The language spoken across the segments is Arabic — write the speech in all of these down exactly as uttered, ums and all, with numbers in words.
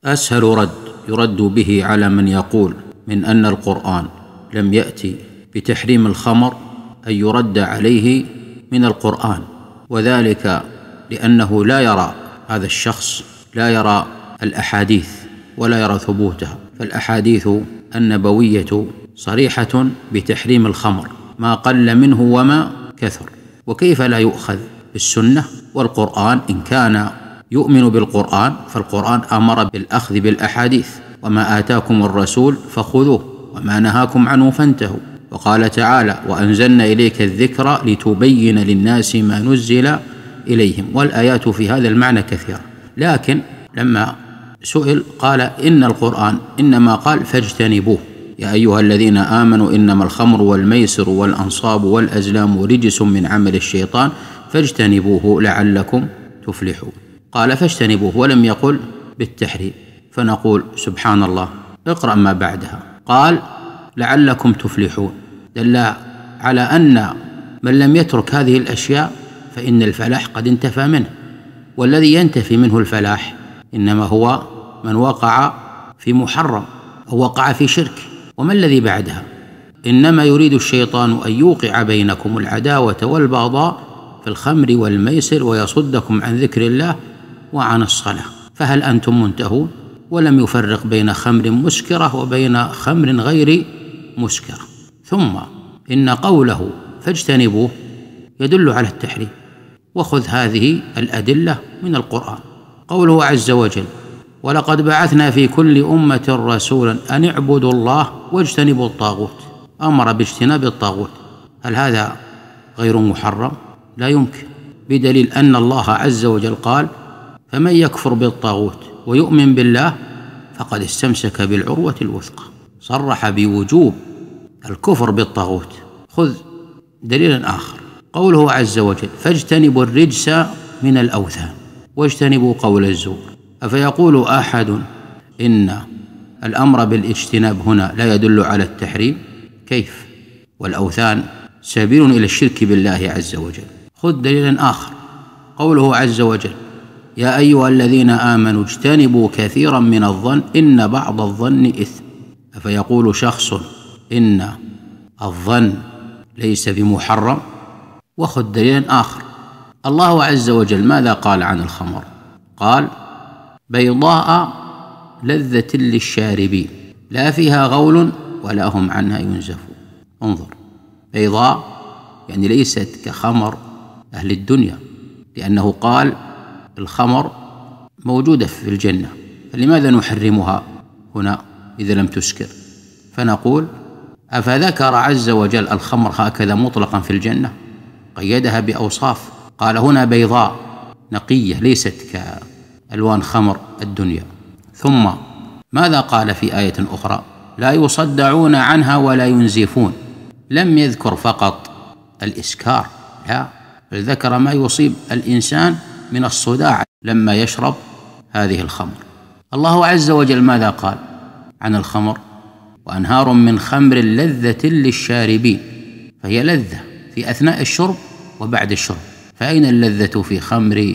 أسهل رد يرد به على من يقول من أن القرآن لم يأتي بتحريم الخمر أن يرد عليه من القرآن، وذلك لأنه لا يرى هذا الشخص لا يرى الأحاديث ولا يرى ثبوتها، فالأحاديث النبوية صريحة بتحريم الخمر ما قل منه وما كثر، وكيف لا يؤخذ بالسنة والقرآن؟ إن كان يؤمن بالقرآن فالقرآن أمر بالأخذ بالأحاديث، وما آتاكم الرسول فخذوه وما نهاكم عنه فانتهوا، وقال تعالى وأنزلنا إليك الذكر لتبين للناس ما نزل إليهم، والآيات في هذا المعنى كثيرة. لكن لما سئل قال إن القرآن إنما قال فاجتنبوه يا أيها الذين آمنوا إنما الخمر والميسر والأنصاب والأزلام رجس من عمل الشيطان فاجتنبوه لعلكم تفلحون، قال فاجتنبوه ولم يقل بالتحريم، فنقول سبحان الله اقرأ ما بعدها، قال لعلكم تفلحون، دل على أن من لم يترك هذه الأشياء فإن الفلاح قد انتفى منه، والذي ينتفي منه الفلاح إنما هو من وقع في محرم أو وقع في شرك. وما الذي بعدها؟ إنما يريد الشيطان أن يوقع بينكم العداوة والبغضاء في الخمر والميسر ويصدكم عن ذكر الله وعن الصلاة فهل أنتم منتهون؟ ولم يفرق بين خمر مسكرة وبين خمر غير مسكرة. ثم إن قوله فاجتنبوه يدل على التحريم، وخذ هذه الأدلة من القرآن. قوله عز وجل ولقد بعثنا في كل أمة رسولا أن اعبدوا الله واجتنبوا الطاغوت، أمر باجتناب الطاغوت، هل هذا غير محرم؟ لا يمكن، بدليل أن الله عز وجل قال فمن يكفر بالطاغوت ويؤمن بالله فقد استمسك بالعروة الوثقى، صرح بوجوب الكفر بالطاغوت. خذ دليلا آخر، قوله عز وجل فاجتنبوا الرجس من الأوثان واجتنبوا قول الزور، أفيقول أحد إن الأمر بالاجتناب هنا لا يدل على التحريم؟ كيف؟ والأوثان سبيل إلى الشرك بالله عز وجل. خذ دليلا آخر، قوله عز وجل يا أيها الذين آمنوا اجتنبوا كثيرا من الظن إن بعض الظن إثم، أفيقول شخص إن الظن ليس بمحرم؟ وخذ دليلا آخر، الله عز وجل ماذا قال عن الخمر؟ قال بيضاء لذة للشاربين لا فيها غول ولا هم عنها ينزفون. انظر، بيضاء يعني ليست كخمر أهل الدنيا، لأنه قال الخمر موجودة في الجنة، فلماذا نحرمها هنا إذا لم تسكر؟ فنقول أفذكر عز وجل الخمر هكذا مطلقا في الجنة؟ قيدها بأوصاف، قال هنا بيضاء نقية ليست كألوان خمر الدنيا. ثم ماذا قال في آية أخرى؟ لا يصدعون عنها ولا ينزفون، لم يذكر فقط الإسكار، لا، بل ذكر ما يصيب الإنسان من الصداع لما يشرب هذه الخمر. الله عز وجل ماذا قال عن الخمر؟ وأنهار من خمر لذة للشاربين، فهي لذة في أثناء الشرب وبعد الشرب، فأين اللذة في خمر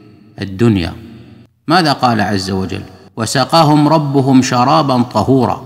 الدنيا؟ ماذا قال عز وجل؟ وسقاهم ربهم شرابا طهورا.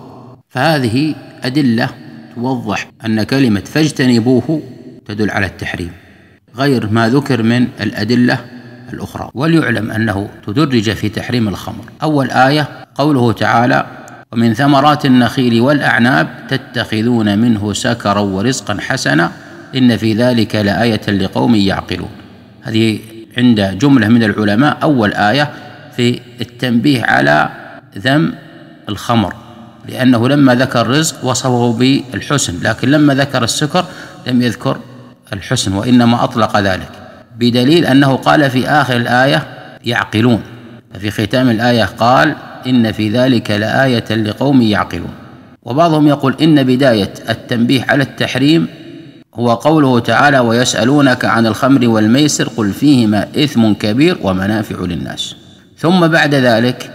فهذه أدلة توضح أن كلمة فاجتنبوه تدل على التحريم، غير ما ذكر من الأدلة الأخرى. وليعلم أنه تدرج في تحريم الخمر. أول آية قوله تعالى ومن ثمرات النخيل والأعناب تتخذون منه سكرا ورزقا حسنا إن في ذلك لآية لقوم يعقلون. هذه عند جملة من العلماء أول آية في التنبيه على ذم الخمر، لأنه لما ذكر الرزق وصفه بالحسن، لكن لما ذكر السكر لم يذكر الحسن وإنما أطلق ذلك، بدليل أنه قال في آخر الآية يعقلون، ففي ختام الآية قال إن في ذلك لآية لقوم يعقلون. وبعضهم يقول إن بداية التنبيه على التحريم هو قوله تعالى ويسألونك عن الخمر والميسر قل فيهما إثم كبير ومنافع للناس، ثم بعد ذلك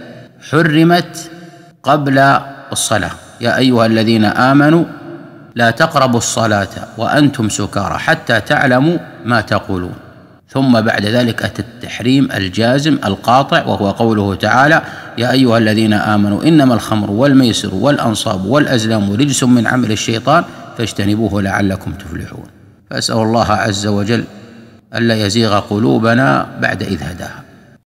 حرمت قبل الصلاة يا أيها الذين آمنوا لا تقربوا الصلاة وأنتم سكارى حتى تعلموا ما تقولون، ثم بعد ذلك أتى التحريم الجازم القاطع، وهو قوله تعالى: يا أيها الذين آمنوا إنما الخمر والميسر والأنصاب والأزلام رجس من عمل الشيطان فاجتنبوه لعلكم تفلحون. فأسأل الله عز وجل ألا يزيغ قلوبنا بعد إذ هداها.